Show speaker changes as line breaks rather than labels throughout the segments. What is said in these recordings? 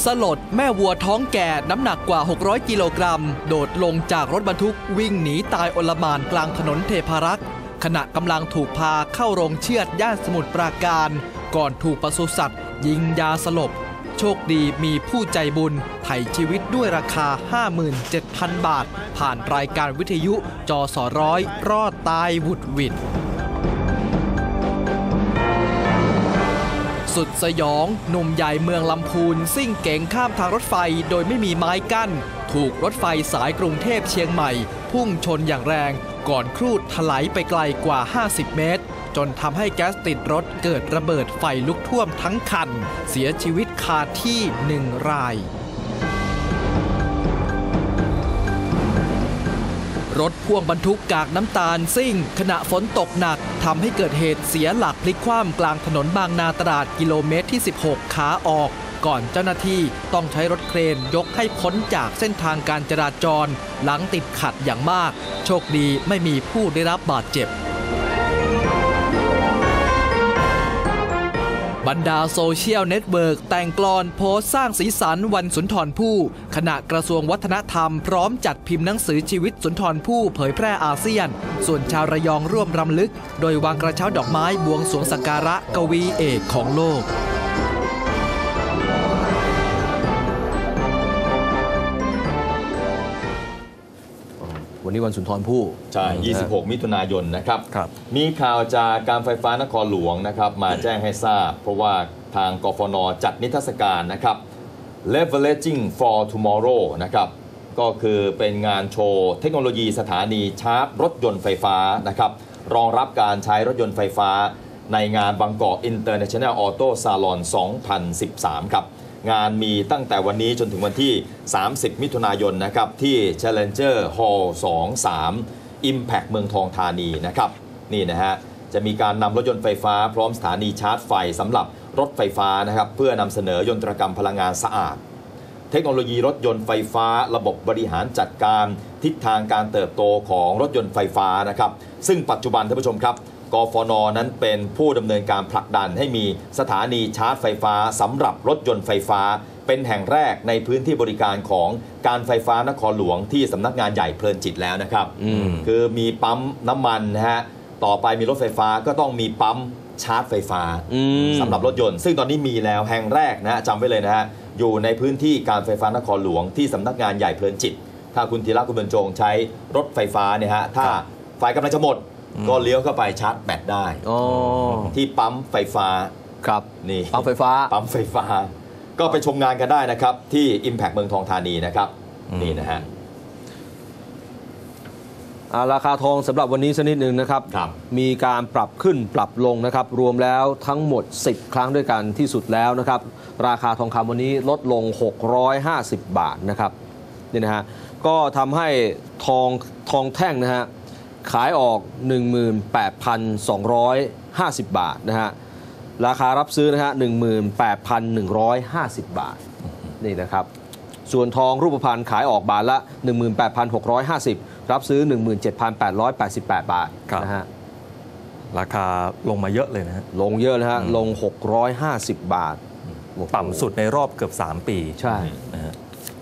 สลดแม่วัวท้องแก่น้ำหนักกว่า600กิโลกรัมโดดลงจากรถบรรทุกวิ่งหนีตายโอลหม่านกลางถนนเทพารักษ์ขณะกำลังถูกพาเข้าโรงเชือดย่านสมุทรปราการก่อนถูกปศุสัตว์ยิงยาสลบโชคดีมีผู้ใจบุญไถ่ชีวิตด้วยราคา 57,000 บาทผ่านรายการวิทยุจสร้อยรอดตายหวุดหวิดสุดสยองหนุ่มใหญ่เมืองลำพูนซิ่งเก๋งข้ามทางรถไฟโดยไม่มีไม้กั้นถูกรถไฟสายกรุงเทพเชียงใหม่พุ่งชนอย่างแรงก่อนครูดถลายไปไกลกว่า50 เมตรจนทำให้แก๊สติดรถเกิดระเบิดไฟลุกท่วมทั้งคันเสียชีวิตคาที่1 รายรถพ่วงบรรทุกกากน้ำตาลซิ่งขณะฝนตกหนักทำให้เกิดเหตุเสียหลักพลิกคว่ำกลางถนนบางนาตราดกิโลเมตรที่16ขาออกก่อนเจ้าหน้าที่ต้องใช้รถเครนยกให้พ้นจากเส้นทางการจราจรหลังติดขัดอย่างมากโชคดีไม่มีผู้ได้รับบาดเจ็บบรรดาโซเชียลเน็ตเวิร์กแต่งกลอนโพสต์สร้างสีสันวันสุนทรภู่ขณะกระทรวงวัฒนธรรมพร้อมจัดพิมพ์หนังสือชีวิตสุนทรภู่เผยแพร่อาเซียนส่วนชาวระยองร่วมรำลึกโดยวางกระเช้าดอกไม้บวงสรวงสักการะกวีเอกของโลก
วันนี้วันสุนทรภู่
ใช่26 มิถุนายนนะครับมีข่าวจากการไฟฟ้านครหลวงนะครับมาแจ้งให้ทราบเพราะว่าทางกฟน.จัดนิทรรศการนะครับ Leveraging for Tomorrow นะครับก็คือเป็นงานโชว์เทคโนโลยีสถานีชาร์จรถยนต์ไฟฟ้านะครับรองรับการใช้รถยนต์ไฟฟ้าในงานบางกอก International Auto Salon 2013 ครับงานมีตั้งแต่วันนี้จนถึงวันที่30 มิถุนายนนะครับที่ Challenger Hall 23 Impact เมืองทองธานีนะครับนี่นะฮะจะมีการนำรถยนต์ไฟฟ้าพร้อมสถานีชาร์จไฟสำหรับรถไฟฟ้านะครับเพื่อนำเสนอยนตรกรรมพลังงานสะอาดเทคโนโลยีรถยนต์ไฟฟ้าระบบบริหารจัดการทิศทางการเติบโตของรถยนต์ไฟฟ้านะครับซึ่งปัจจุบันท่านผู้ชมครับกฟน.นั้นเป็นผู้ดำเนินการผลักดันให้มีสถานีชาร์จไฟฟ้าสำหรับรถยนต์ไฟฟ้าเป็นแห่งแรกในพื้นที่บริการของการไฟฟ้านครหลวงที่สำนักงานใหญ่เพลินจิตแล้วนะครับคือมีปั๊มน้ำมันนะฮะต่อไปมีรถไฟฟ้าก็ต้องมีปั๊มชาร์จไฟฟ้าสำหรับรถยนต์ซึ่งตอนนี้มีแล้วแห่งแรกนะจำไว้เลยนะฮะอยู่ในพื้นที่การไฟฟ้านครหลวงที่สำนักงานใหญ่เพลินจิตถ้าคุณธีระคุณบรรจงใช้รถไฟฟ้าเนี่ยฮะถ้าไฟกำลังจะหมดก็เลี้ยวเข้าไปชาร์จแบตได้ที่ปั๊มไฟฟ้า
ครับ
นี่
ปั๊มไฟฟ้า
ก็ไปชมงานกันได้นะครับที่ Impact เมืองทองธานีนะครับนี่นะฮะ
ราคาทองสำหรับวันนี้สักนิดหนึ่งนะครับมีการปรับขึ้นปรับลงนะครับรวมแล้วทั้งหมด10 ครั้งด้วยกันที่สุดแล้วนะครับราคาทองคำวันนี้ลดลง650 บาทนะครับนี่นะฮะก็ทำให้ทองแท่งนะฮะขายออก 18,250 บาทนะฮะราคารับซื้อนะฮะ 18,150 บาทนี่นะครับส่วนทองรูปพรรณขายออกบาทละ 18,650 รับซื้อ 17,888 บาทนะฮะ
ราคาลงมาเยอะเลยนะฮะ
ลงเยอะนะฮะลง650 บาท
ต่ำสุดในรอบเกือบ3 ปี
ใช่
นะฮะ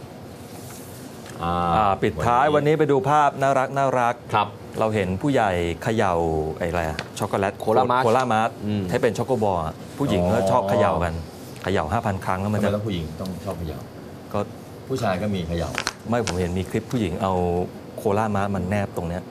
ปิดท้ายวันนี้ไปดูภาพน่ารัก
ครับ
เราเห็นผู้ใหญ่เขย่าอะไรช็อกโกแลตโคลามาร์ทให้เป็นช็อกโกบอลผู้หญิงก็ชอบเขย่ากันเขย่า 5,000 ครั้งแล้วมัน
จะผู้หญิงต้องชอบเขย่า
ก็
ผู้ชายก็มีเขย่า
ไม่ผมเห็นมีคลิปผู้หญิงเอาโคลามาร์ทมันแนบตรงเนี้ย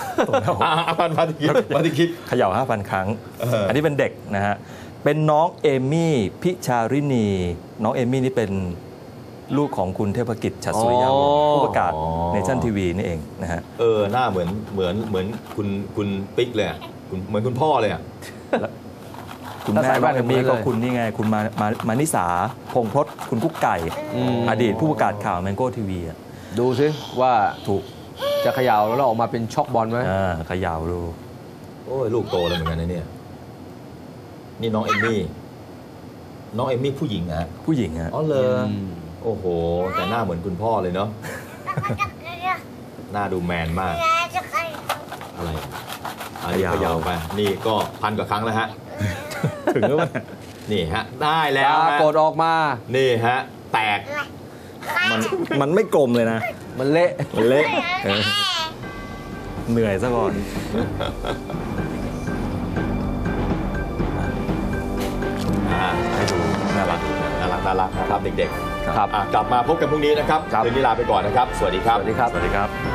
มาที่คลิป
เขย่า 5,000 ครั้งอันนี้เป็นเด็กนะฮะเป็นน้องเอมี่พิชารินีน้องเอมี่นี่เป็นลูกของคุณเทพกิจฉัตรสุริยาวงศ์ผู้ประกาศเนชั่นทีวีนี่เองนะฮะ
หน้าเหมือนคุณปิ๊กเลยเหมือนคุณพ่อเลย
คุณแม่น้องเอมี่ก็คุณนี่ไงคุณมานิสาพงษ์พจน์คุณกุ๊กไก่อดีตผู้ประกาศข่าวแมงโก้ทีวี
ดูซิว่า
ถูก
จะเขย่าแล้วออกมาเป็นช็อกบอลไหม
เขย่าดู
โอ้ยลูกโตแล้วเหมือนกันนะเนี่ยนี่น้องเอมี่ผู้หญิงฮะ
ผู้หญิงฮะ
อ๋อเลยโอ้โหแต่หน้าเหมือนคุณพ่อเลยเนาะหน้าดูแมนมากอะไรอันนี้เขย่าไปนี่ก็1,000 กว่าครั้งแล้วฮะ
ถึงแล้ว
นี่ฮะได้แล้ว
กดออกมา
นี่ฮะแตก
มันไม่กลมเลยนะ
มันเละ
มันเละเหนื่อยซะก่อนให้ดูน่ารัก
น่ารักนะครับเด็กๆ
ครับ
กลับมาพบกันพรุ่งนี้นะครับ
ครับ
คืนนี้ลาไปก่อนนะครับ สวัสดีครับ
สวัสดีครับ
สวัสดีครับ